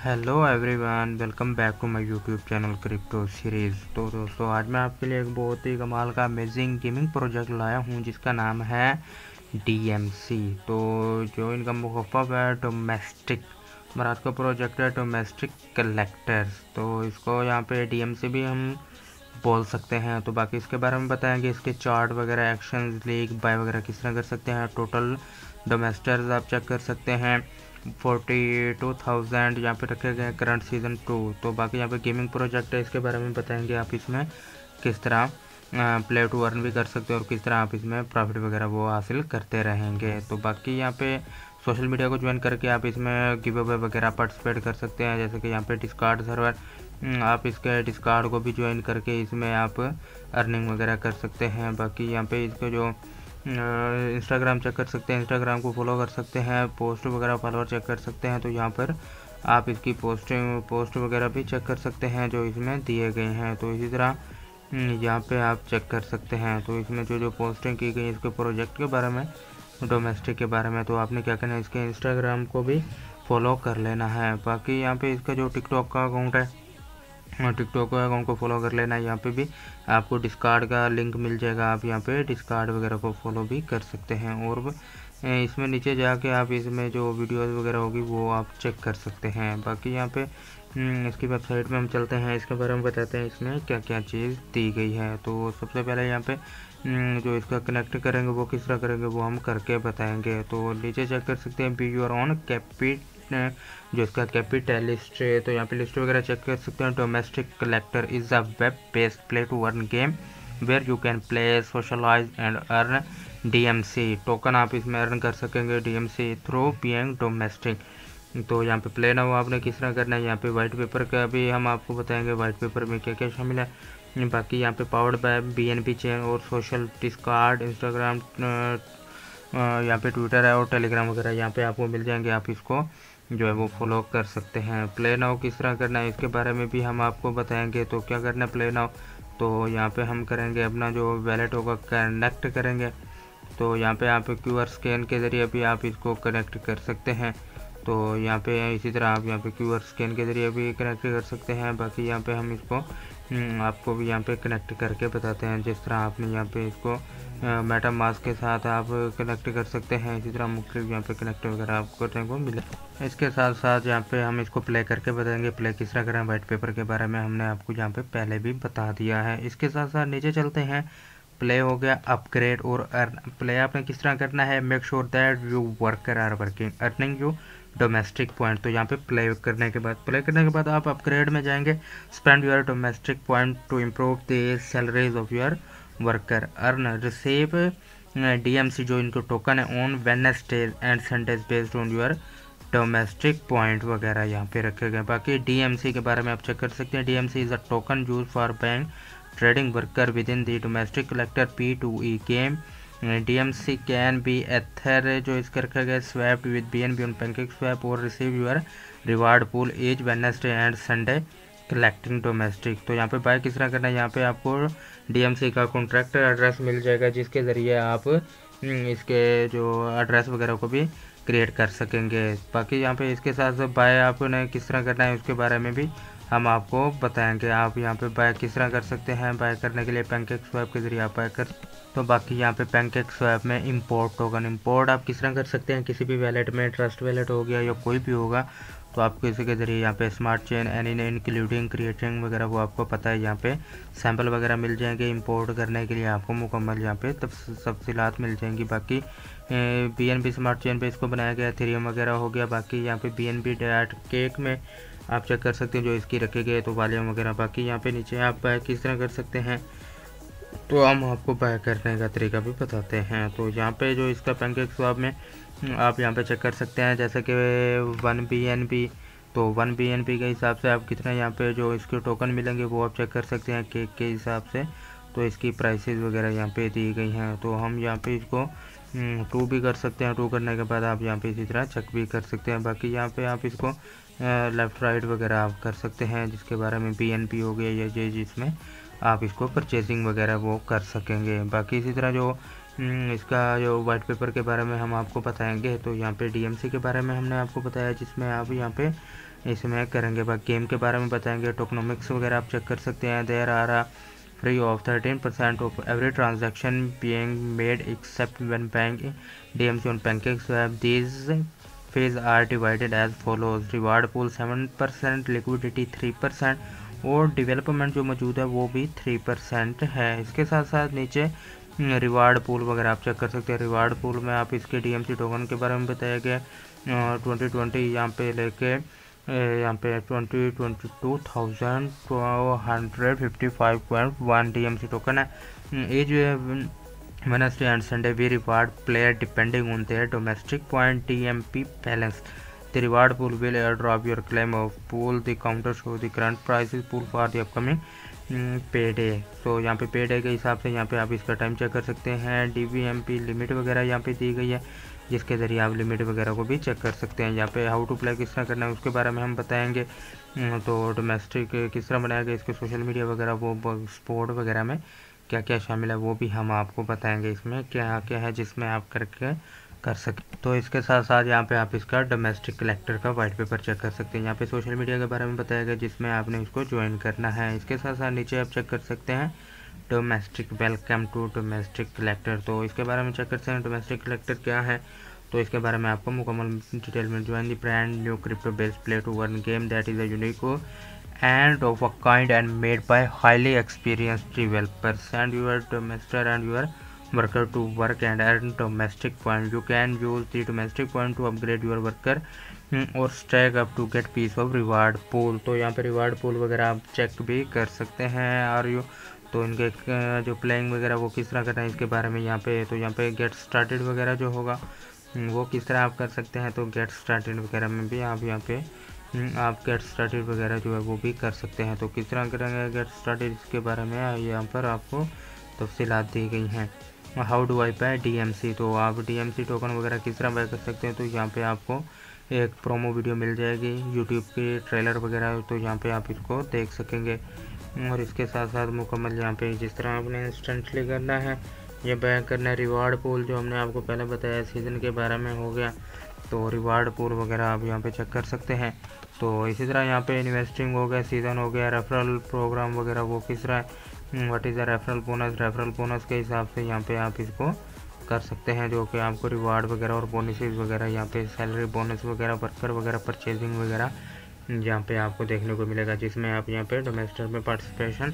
Hello everyone, welcome back to my YouTube channel crypto series. तो दोस्तों, आज मैं आपके लिए एक बहुत ही कमाल का अमेजिंग गेमिंग प्रोजेक्ट लाया हूं जिसका नाम है डीएमसी। तो जो इनका मुखफ़ है डोमेस्टिक, हमारा आज का प्रोजेक्ट है डोमेस्टिक कलेक्टर्स। तो इसको यहाँ पे डीएमसी भी हम बोल सकते हैं। तो बाकी इसके बारे में बताएंगे, इसके चार्ट वगैरह, एक्शन, लीग, बाय वगैरह किस तरह कर सकते हैं। टोटल डोमेस्टर्स आप चेक कर सकते हैं 42,000 यहाँ पे रखे गए करंट सीज़न 2। तो बाकी यहाँ पे गेमिंग प्रोजेक्ट है, इसके बारे में बताएंगे आप इसमें किस तरह प्ले टू अर्न भी कर सकते हैं और किस तरह आप इसमें प्रॉफिट वगैरह वो हासिल करते रहेंगे। तो बाकी यहाँ पे सोशल मीडिया को ज्वाइन करके आप इसमें गिव अवे वगैरह पार्टिसिपेट कर सकते हैं, जैसे कि यहाँ पे डिस्कार्ड सर्वर, आप इसके डिस्कार्ड को भी ज्वाइन करके इसमें आप अर्निंग वगैरह कर सकते हैं। बाकी यहाँ पे इसके जो इंस्टाग्राम चेक कर सकते हैं, इंस्टाग्राम को फॉलो कर सकते हैं, पोस्ट वगैरह फॉलोअर चेक कर सकते हैं। तो यहाँ पर आप इसकी पोस्ट वगैरह भी चेक कर सकते हैं जो इसमें दिए गए हैं। तो इसी तरह यहाँ पे आप चेक कर सकते हैं। तो इसमें जो पोस्टिंग की गई इसके प्रोजेक्ट के बारे में, डोमेस्टिक के बारे में, तो आपने क्या करना है, इसके इंस्टाग्राम को भी फॉलो कर लेना है। बाकी यहाँ पे इसका जो टिकटॉक का अकाउंट है, टिकटॉक का अकाउंट को फॉलो कर लेना है। यहाँ पे भी आपको डिस्कार्ड का लिंक मिल जाएगा, आप यहाँ पे डिस्कार्ड वगैरह को फॉलो भी कर सकते हैं। और इसमें नीचे जाके आप इसमें जो वीडियोस वगैरह होगी वो आप चेक कर सकते हैं। बाकी यहाँ पे इसकी वेबसाइट में हम चलते हैं, इसके बारे में बताते हैं इसमें क्या क्या चीज़ दी गई है। तो सबसे पहले यहाँ पे जो इसका कनेक्ट करेंगे वो किस तरह करेंगे वो हम करके बताएंगे। तो नीचे चेक कर सकते हैं बी योर ऑन जो इसका कैपिटलिस्ट है। तो यहाँ पे लिस्ट वगैरह चेक कर सकते हैं। Domestic collector is a web based play to earn game where you can play, socialize and earn DMC token. आप इसमें अर्न कर सकेंगे डीएमसी थ्रू बीइंग डोमेस्टिक। तो यहाँ पे प्ले नाउ आपने किस तरह करना है, यहाँ पे वाइट पेपर का भी हम आपको बताएंगे वाइट पेपर में क्या क्या शामिल है। बाकी यहाँ पे पावर्ड बाय बीएनबी चेन और सोशल डिस्कार्ड, इंस्टाग्राम, यहाँ पे ट्विटर है और टेलीग्राम वगैरह यहाँ पे आपको मिल जाएंगे, आप इसको जो है वो फॉलो कर सकते हैं। प्ले नाउ किस तरह करना है इसके बारे में भी हम आपको बताएंगे। तो क्या करना है प्ले नाउ, तो यहाँ पे हम करेंगे अपना जो वैलेट होगा कनेक्ट करेंगे। तो यहाँ पे आप क्यूआर स्कैन के ज़रिए भी आप इसको कनेक्ट कर सकते हैं। तो यहाँ पे इसी तरह आप यहाँ पे क्यूआर स्कैन के ज़रिए भी कनेक्ट कर सकते हैं। बाकी यहाँ पे हम इसको आपको भी यहाँ पे कनेक्ट करके बताते हैं, जिस तरह आपने यहाँ पे इसको मेटा मास्क के साथ आप कनेक्ट कर सकते हैं। इसी तरह मुख्तलिफ यहाँ पे कनेक्ट वगैरह आपको करने को मिले। इसके साथ साथ यहाँ पे हम इसको प्ले करके बताएंगे, प्ले किस तरह करें। वाइट पेपर के बारे में हमने आपको यहाँ पे पहले भी बता दिया है। इसके साथ साथ नीचे चलते हैं, प्ले हो गया अपग्रेड और अर्न। प्ले आपने किस तरह करना है, make sure that you worker are working earning you domestic point. तो यहाँ पे प्ले करने के बाद आप अपग्रेड में जाएंगे। Spend your domestic point to improve the salaries of your worker, earn receive DMC जो इनको टोकन है on Wednesdays and Sundays based on your domestic point वगैरह यहाँ पे रखे गए। बाकी डीएमसी के बारे में आप चेक कर सकते हैं। DMC is a token use for bank trading worker with in the domestic collector P2E game. DMC can be either जो इसका रखा गया swap with BNB on PancakeSwap और receive your reward pool as Wednesday and Sunday collecting domestic. तो यहाँ पे bye किस तरह करना है, यहाँ पे आपको डीएमसी का कॉन्ट्रैक्ट एड्रेस मिल जाएगा जिसके ज़रिए आप इसके जो एड्रेस वगैरह को भी क्रिएट कर सकेंगे। बाकी यहाँ पे इसके साथ बाय आपने किस तरह करना है उसके बारे में भी हम आपको बताएंगे। आप यहाँ पे बाय किस तरह कर सकते हैं, बाय करने के लिए पैनकेक स्वैप के ज़रिए आप बाय कर। तो बाकी यहाँ पे पैनकेक स्वैप में इंपोर्ट टोकन इंपोर्ट आप किस तरह कर सकते हैं, किसी भी वैलेट में, ट्रस्ट वैलेट हो गया या कोई भी होगा, तो आपको इसी के ज़रिए यहाँ पे smart chain any including creating वगैरह वो आपको पता है। यहाँ पे सैंपल वगैरह मिल जाएंगे, इंपोर्ट करने के लिए आपको मुकम्मल यहाँ पे तफसीलात मिल जाएंगी। बाकी बीएनबी स्मार्ट चेन पे इसको बनाया गया, एथेरियम वगैरह हो गया। बाकी यहाँ पे बीएनबी डैट केक में आप चेक कर सकते हैं जो इसकी रखे गए तो वॉल्यूम वगैरह। बाकी यहाँ पे नीचे आप बाय किस तरह कर सकते हैं, तो हम आपको बाय करने का तरीका भी बताते हैं। तो यहाँ पे जो इसका पैनकेक स्वैप में आप यहाँ पे चेक कर सकते हैं, जैसे कि 1 BNB, तो 1 BNB के हिसाब से आप कितना यहाँ पे जो इसके टोकन मिलेंगे वो आप चेक कर सकते हैं केक के हिसाब से। तो इसकी प्राइसेस वगैरह यहाँ पे दी गई हैं। तो हम यहाँ पे इसको 2 भी कर सकते हैं। 2 करने के बाद आप यहाँ पे इसी तरह चेक भी कर सकते हैं। बाकी यहाँ पे आप इसको लेफ़्ट राइट वगैरह आप कर सकते हैं, जिसके बारे में BNB हो गया या जिसमें आप इसको परचेजिंग वगैरह वो कर सकेंगे। बाकी इसी तरह जो इसका जो वाइट पेपर के बारे में हम आपको बताएंगे। तो यहाँ पे DMC के बारे में हमने आपको बताया, जिसमें आप यहाँ पे इसमें करेंगे। बाकी गेम के बारे में बताएंगे, टोकनोमिक्स वगैरह आप चेक कर सकते हैं। There are free of 13% of every transaction being made except when bank DMC on PancakeSwap। These fees are divided as follows: reward pool 7%, liquidity 3% और डेवलपमेंट जो मौजूद है वो भी 3% है। इसके साथ साथ नीचे रिवार्ड पूल वगैरह आप चेक कर सकते हैं। रिवार्ड पूल में आप इसके DMC टोकन के बारे में बताया गया 2020 यहाँ पे लेके यहाँ पे 22,255.1 DMC टोकन है। ये जो है Wednesday and Sunday we reward player depending on their domestic point DMP balance. The reward pool will airdrop your claim of pool. The counter show the current prices pool for the upcoming payday. So यहाँ पे payday के हिसाब से यहाँ पे आप इसका time check कर सकते हैं। DVMP लिमिट वगैरह यहाँ पे दी गई है, जिसके ज़रिए आप लिमिट वगैरह को भी चेक कर सकते हैं। यहाँ पे हाउ टू प्ले किस तरह करना है उसके बारे में हम बताएंगे। तो डोमेस्टिक किस तरह बनाया गया, इसके सोशल मीडिया वगैरह, वो स्पोर्ट वगैरह में क्या क्या शामिल है वो भी हम आपको बताएंगे। इसमें क्या क्या है जिसमें आप करके कर सकते। तो इसके साथ साथ यहाँ पे आप इसका डोमेस्टिक कलेक्टर का वाइट पेपर चेक कर सकते हैं। यहाँ पे सोशल मीडिया के बारे में बताया गया, जिसमें आपने इसको ज्वाइन करना है। इसके साथ साथ नीचे आप चेक कर सकते हैं domestic welcome to domestic collector. तो इसके बारे में चेक करते हैं डोमेस्टिक कलेक्टर क्या है। तो इसके बारे में आपको मुकम्मल डिटेल में join the brand new crypto based play to earn game that is a unique and of a kind and made by highly experienced developers and your master and your worker to work and earn domestic point. You can use the domestic point to upgrade your worker और stack up to get piece of reward pool। तो यहाँ पे reward pool वगैरह आप check भी कर सकते हैं। और यू तो इनके जो प्लेइंग वगैरह वो किस तरह करना है इसके बारे में यहाँ पे, तो यहाँ पे गेट स्टार्टेड वगैरह जो होगा वो किस तरह आप कर सकते हैं। तो गेट स्टार्टेड वगैरह में भी आप यहाँ पे आप गेट स्टार्टेड वगैरह जो है वो भी कर सकते हैं। तो किस तरह करेंगे गेट स्टार्टेड इसके बारे में यहाँ पर आपको तफसीलात दी गई हैं। How do I buy DMC, तो आप DMC टोकन वगैरह किस तरह बाय कर सकते हैं। तो यहाँ पे आपको एक प्रोमो वीडियो मिल जाएगी यूट्यूब के ट्रेलर वगैरह, तो यहाँ पे आप इसको देख सकेंगे। और इसके साथ साथ मुकम्मल यहाँ पे जिस तरह आपने इंस्टेंटली करना है ये बाय करना है। रिवार्ड पूल जो हमने आपको पहले बताया सीज़न के बारे में हो गया, तो रिवार्ड पूल वगैरह आप यहाँ पे चेक कर सकते हैं। तो इसी तरह यहाँ पे इन्वेस्टिंग हो गया, सीज़न हो गया, रेफरल प्रोग्राम वगैरह वो किस तरह, what is the referral bonus के हिसाब से यहाँ पे आप इसको कर सकते हैं, जो कि आपको रिवार्ड वगैरह और बोनसेस वगैरह यहाँ पे सैलरी बोनस वगैरह वर्कर वगैरह परचेजिंग वगैरह यहाँ पे आपको देखने को मिलेगा, जिसमें आप यहाँ पे डोमेस्टिक में पार्टिसिपेशन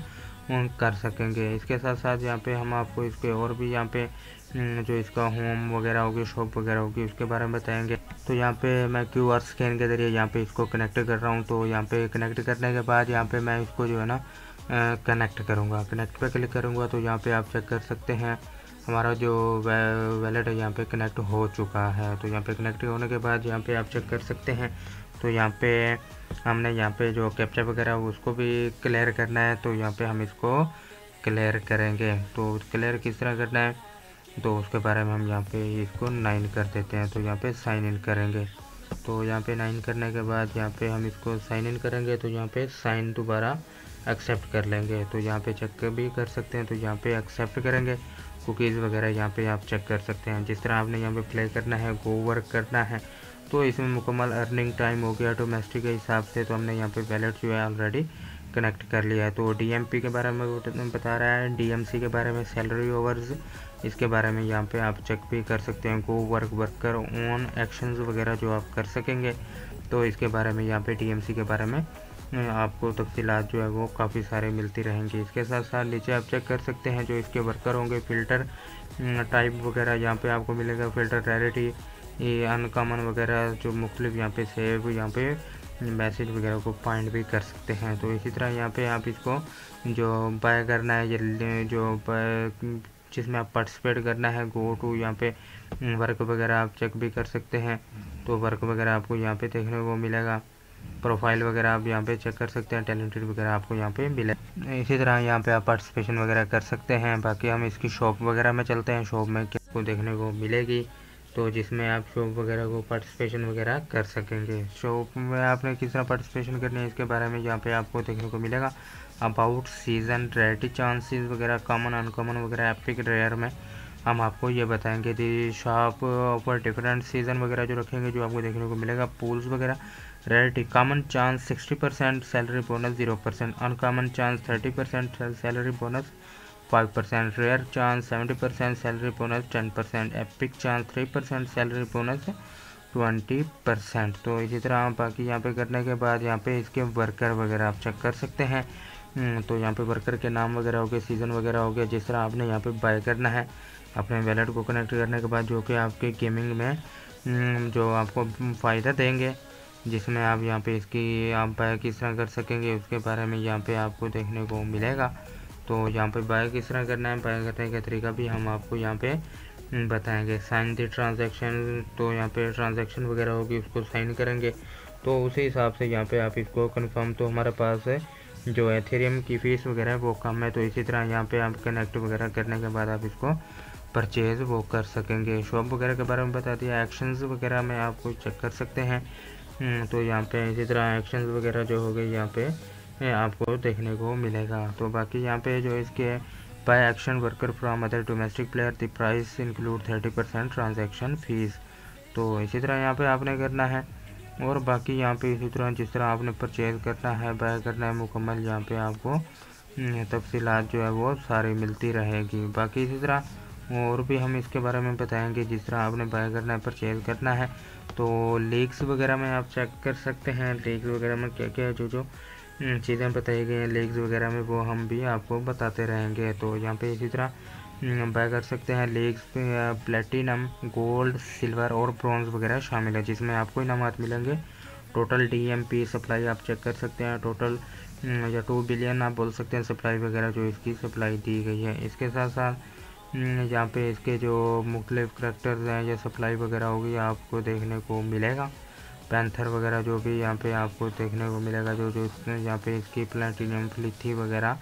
कर सकेंगे। इसके साथ साथ यहाँ पे हम आपको इसके और भी यहाँ पे जो इसका होम वगैरह होगी, शॉप वगैरह होगी, उसके बारे में बताएंगे। तो यहाँ पे मैं QR स्कैन के ज़रिए यहाँ पे इसको कनेक्ट कर रहा हूँ। तो यहाँ पे कनेक्ट करने के बाद यहाँ पे मैं इसको जो है ना कनेक्ट करूँगा। कनेक्ट पे क्लिक करूँगा तो यहाँ पे आप चेक कर सकते हैं हमारा जो वैलेट है यहाँ पे कनेक्ट हो चुका है। तो यहाँ पे कनेक्ट होने के बाद यहाँ पे आप चेक कर सकते हैं। तो यहाँ पे हमने यहाँ पे जो कैप्चा वगैरह उसको भी क्लियर करना है, तो यहाँ पे हम इसको क्लियर करेंगे। तो क्लियर किस तरह करना है तो उसके बारे में हम यहाँ पे इसको 9 कर देते हैं। तो यहाँ पे साइन इन करेंगे। तो यहाँ पे 9 करने के बाद यहाँ पे हम इसको साइन इन करेंगे। तो यहाँ पे साइन दोबारा एक्सेप्ट कर लेंगे। तो यहाँ पे चेक भी कर सकते हैं। तो यहाँ पे एक्सेप्ट करेंगे। कुकीज़ वगैरह यहाँ पे आप चेक कर सकते हैं। जिस तरह आपने यहाँ पे प्ले करना है, गो वर्क करना है, तो इसमें मुकम्मल अर्निंग टाइम हो गया डोमेस्टिक के हिसाब से। तो हमने यहाँ पे वैलेट जो है ऑलरेडी कनेक्ट कर लिया है। तो DMP के बारे में बता रहा है, DMC के बारे में सैलरी ओवर्स, इसके बारे में यहाँ पे आप चेक भी कर सकते हैं। Go work worker on actions वगैरह जो आप कर सकेंगे, तो इसके बारे में यहाँ पे DMC के बारे में आपको तफसीलात जो है वो काफ़ी सारे मिलती रहेंगी। इसके साथ साथ नीचे आप चेक कर सकते हैं जो इसके वर्कर होंगे, फ़िल्टर टाइप वगैरह यहाँ पे आपको मिलेगा, फ़िल्टर रैरिटी, ये अनकॉमन वगैरह जो मुख्तलिफ यहाँ पे सेव, यहाँ पे मैसेज वगैरह को फाइंड भी कर सकते हैं। तो इसी तरह यहाँ पे आप इसको जो बाय करना है, ये जो जिसमें आप पार्टिसिपेट करना है, गो टू यहाँ पे वर्क वगैरह आप चेक भी कर सकते हैं। तो वर्क वगैरह आपको यहाँ पे देखने को मिलेगा। प्रोफाइल वगैरह आप यहाँ पे चेक कर सकते हैं, टैलेंटेड वगैरह आपको यहाँ पे मिले। इसी तरह यहाँ पे आप पार्टिसिपेशन वगैरह कर सकते हैं। बाकी हम इसकी शॉप वगैरह में चलते हैं। शॉप में क्या आपको देखने को मिलेगी, तो जिसमें आप शॉप वगैरह को पार्टिसिपेशन वगैरह कर सकेंगे। शॉप में आपने किस तरह पार्टिसिपेशन करनी है इसके बारे में यहाँ पे आपको देखने को मिलेगा। अबाउट सीजन, रेडी चांसेस वगैरह, कॉमन अनकॉमन वगैरह, एपिक रेयर में हम आपको ये बताएंगे the shop offer different season वगैरह जो रखेंगे, जो आपको देखने को मिलेगा। पूल्स वगैरह rarity common chance 60%, salary bonus 0%, uncommon chance 30%, salary bonus 5%, rare chance 70%, salary bonus 10%, epic chance 3%, salary bonus 20%। तो इसी तरह बाकी यहाँ पे करने के बाद यहाँ पे इसके वर्कर वगैरह आप चेक कर सकते हैं। तो यहाँ पे वर्कर के नाम वगैरह हो गए, सीज़न वगैरह हो गया। जिस तरह आपने यहाँ पे बाय करना है अपने वैलेट को कनेक्ट करने के बाद, जो कि आपके गेमिंग में जो आपको फ़ायदा देंगे, जिसमें आप यहाँ पे इसकी आप बाय किस तरह कर सकेंगे उसके बारे में यहाँ पे आपको देखने को मिलेगा। तो यहाँ पे बाय किस तरह करना है, बाय करने का तरीका भी हम आपको यहाँ पे बताएंगे। साइन द ट्रांजैक्शन, तो यहाँ पे ट्रांजैक्शन वगैरह होगी उसको साइन करेंगे, तो उसी हिसाब से यहाँ पे आप इसको कंफर्म, तो हमारे पास है जो एथेरियम की फ़ीस वगैरह है वो कम है। तो इसी तरह यहाँ पे आप कनेक्ट वगैरह करने के बाद आप इसको परचेज़ वो कर सकेंगे। शॉप वगैरह के बारे में बता दिया। एक्शंस वगैरह में आपको चेक कर सकते हैं। तो यहाँ पे इसी तरह एक्शंस वगैरह जो हो गए यहाँ पे आपको देखने को मिलेगा। तो बाकी यहाँ पे जो इसके buy action worker from other domestic player the price include 30% transaction fees. तो इसी तरह यहाँ पे आपने करना है। और बाकी यहाँ पे इसी तरह जिस तरह आपने परचेज़ करना है, बाय करना है मुकम्मल, यहाँ पे आपको तफसीलात जो है वो सारी मिलती रहेगी। बाकी इसी तरह और भी हम इसके बारे में बताएंगे। जिस तरह आपने बाय करना है, परचेज़ करना है, तो लीक्स वगैरह में आप चेक कर सकते हैं। लीक्स वगैरह में क्या क्या जो चीज़ें बताई गई हैं लीक्स वगैरह में, वो हम भी आपको बताते रहेंगे। तो यहाँ पे इसी तरह बाय कर सकते हैं। लीग्स प्लेटिनम, गोल्ड, सिल्वर और ब्रॉन्ज वगैरह शामिल है, जिसमें आपको इनामात मिलेंगे। टोटल DMP सप्लाई आप चेक कर सकते हैं। टोटल या 2 बिलियन आप बोल सकते हैं सप्लाई वगैरह जो इसकी सप्लाई दी गई है। इसके साथ साथ यहाँ पे इसके जो मुख्तलिफ करैक्टर्स हैं या सप्लाई वगैरह होगी आपको देखने को मिलेगा। पैंथर वगैरह जो भी यहाँ पे आपको देखने को मिलेगा, जो जो यहाँ पे इसकी प्लेटिनियम फ्लिथी वगैरह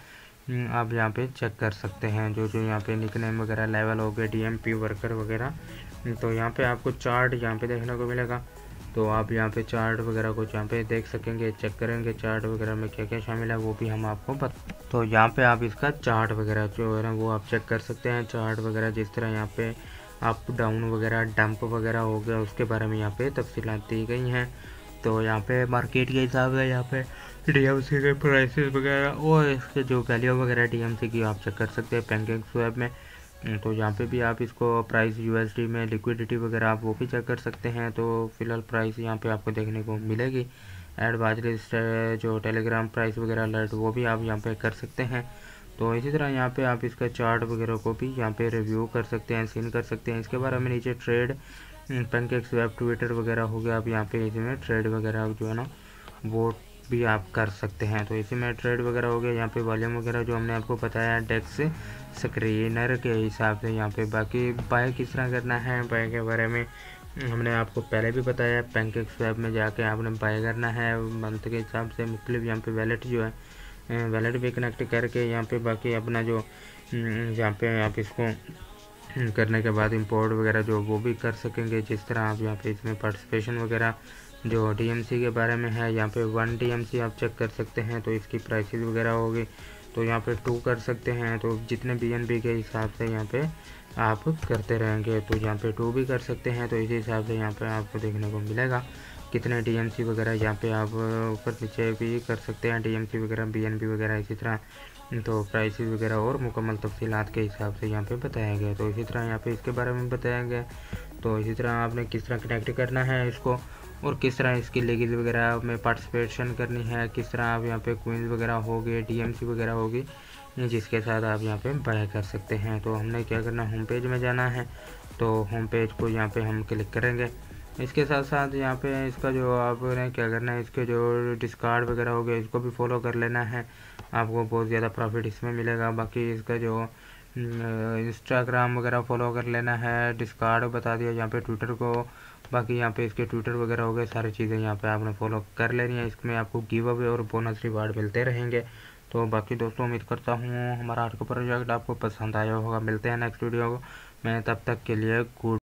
आप यहाँ पे चेक कर सकते हैं। जो जो यहाँ पे निकनेम वगैरह लेवल हो गए, DMP वर्कर वगैरह, तो यहाँ पे आपको चार्ट यहाँ पे देखने को मिलेगा। तो आप यहाँ पे चार्ट वगैरह को यहाँ पे देख सकेंगे, चेक करेंगे चार्ट वगैरह में क्या क्या शामिल है वो भी हम आपको तो यहाँ पे आप इसका चार्ट वगैरह जो है ना वो आप चेक कर सकते हैं। चार्ट वगैरह जिस तरह यहाँ पे अप डाउन वगैरह डंप वगैरह हो गया उसके बारे में यहाँ पे तफसीलात दी गई हैं। तो यहाँ पे मार्केट के हिसाब से यहाँ पे DMC के प्राइसेस वगैरह और इसके जो वैल्यू वगैरह DMC की आप चेक कर सकते हैं पैनकेक स्वैप में। तो यहाँ पे भी आप इसको प्राइस USD में लिक्विडिटी वगैरह आप वो भी चेक कर सकते हैं। तो फिलहाल प्राइस यहाँ पे आपको देखने को मिलेगी। एडवाइजरीज जो टेलीग्राम प्राइस वगैरह अलर्ट वो भी आप यहाँ पे कर सकते हैं। तो इसी तरह यहाँ पे आप इसका चार्ट वगैरह को भी यहाँ पे रिव्यू कर सकते हैं, सीन कर सकते हैं। इसके बारे में नीचे ट्रेड पैनकेक स्वैप ट्विटर वगैरह हो गया, आप यहाँ पे इसमें ट्रेड वगैरह जो है ना वो भी आप कर सकते हैं। तो इसी में ट्रेड वगैरह हो गया। यहाँ पे वॉल्यूम वगैरह जो हमने आपको बताया डेक्स स्क्रीनर के हिसाब से यहाँ पे। बाकी बाय किस तरह करना है, बाय के बारे में हमने आपको पहले भी बताया। पैनकेक स्वैप में जाके आपने बाय करना है मंथ के हिसाब से। मुख्तलिफ यहाँ पे वैलेट जो है वैलेट भी कनेक्ट करके यहाँ पे बाकी अपना जो यहाँ पे आप इसको करने के बाद इंपोर्ट वगैरह जो वो भी कर सकेंगे। जिस तरह आप यहाँ पे इसमें पार्टिसिपेशन वगैरह जो DMC के बारे में है, यहाँ पे 1 DMC आप चेक कर सकते हैं। तो इसकी प्राइसेस वगैरह होगी, तो यहाँ पे 2 कर सकते हैं। तो जितने BNB के हिसाब से यहाँ पे आप करते रहेंगे, तो यहाँ पे 2 भी कर सकते हैं। तो इसी हिसाब से यहाँ पे आपको देखने को मिलेगा कितने DMC वगैरह यहाँ पे आप ऊपर नीचे भी कर सकते हैं, DMC वगैरह BNB वगैरह इसी तरह। तो प्राइसेस वगैरह और मुकम्मल तफसीलात के हिसाब से यहाँ पे बताया गया। तो इसी तरह यहाँ पे इसके बारे में बताया गया। तो इसी तरह आपने किस तरह कनेक्ट करना है इसको और किस तरह इसकी लीगेज वगैरह में पार्टिसिपेशन करनी है, किस तरह आप यहाँ पे क्वींस वगैरह होगी, DMC वगैरह होगी, जिसके साथ आप यहाँ पे बाय कर सकते हैं। तो हमने क्या करना, होम पेज में जाना है। तो होम पेज को यहाँ पे हम क्लिक करेंगे। इसके साथ साथ यहाँ पे इसका जो आपने क्या करना है, इसके जो डिस्कार्ड वगैरह हो गए इसको भी फॉलो कर लेना है, आपको बहुत ज़्यादा प्रॉफिट इसमें मिलेगा। बाकी इसका जो इंस्टाग्राम वगैरह फॉलो कर लेना है, डिस्कार्ड बता दिया यहाँ पे, ट्विटर को, बाकी यहाँ पे इसके ट्विटर वगैरह हो गए, सारी चीज़ें यहाँ पे आपने फॉलो कर लेनी है। इसमें आपको गिव अवे और बोनस रिवार्ड मिलते रहेंगे। तो बाकी दोस्तों उम्मीद करता हूँ हमारा आज का प्रोजेक्ट आपको पसंद आया होगा। मिलते हैं नेक्स्ट वीडियो में, तब तक के लिए गुड।